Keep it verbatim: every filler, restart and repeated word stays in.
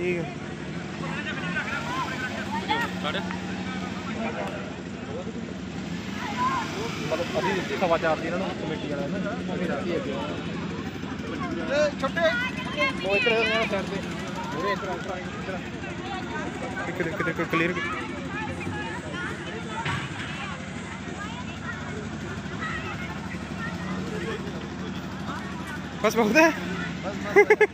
ठीक है मतलब अभी सवा चार दी इन्होंने कमेटी वाले ने अभी राती है छोटे वो इधर मेरा साइड पे पूरे इधर इधर इधर इधर क्लियर बस बहुत है।